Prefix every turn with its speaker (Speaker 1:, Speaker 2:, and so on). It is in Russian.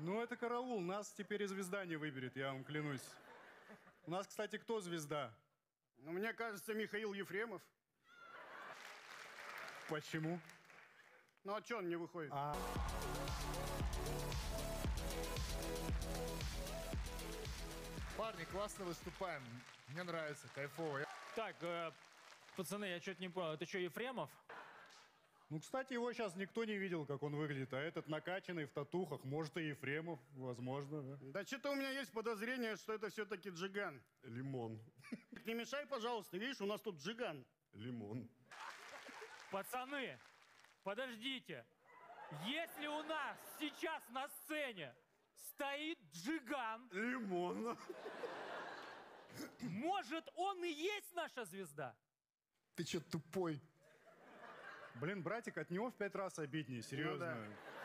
Speaker 1: Ну, это караул. Нас теперь и звезда не выберет, я вам клянусь. У нас, кстати, кто звезда?
Speaker 2: Ну, мне кажется, Михаил Ефремов.
Speaker 1: Почему?
Speaker 2: Ну, а что он не выходит?
Speaker 3: Парни, классно выступаем. Мне нравится, кайфово.
Speaker 4: Так, пацаны, я что-то не понял. Это что, Ефремов?
Speaker 1: Ну, кстати, его сейчас никто не видел, как он выглядит. А этот накачанный в татухах, может, и Ефремов, возможно. Да?
Speaker 2: Да что-то у меня есть подозрение, что это все-таки Джиган.
Speaker 5: Лимон.
Speaker 2: Не мешай, пожалуйста, видишь, у нас тут Джиган.
Speaker 5: Лимон.
Speaker 4: Пацаны, подождите. Если у нас сейчас на сцене стоит Джиган,
Speaker 5: Лимон.
Speaker 4: может, он и есть наша звезда?
Speaker 3: Ты что, тупой?
Speaker 1: Блин, братик, от него в 5 раз обиднее, серьезно.
Speaker 2: Ну, да.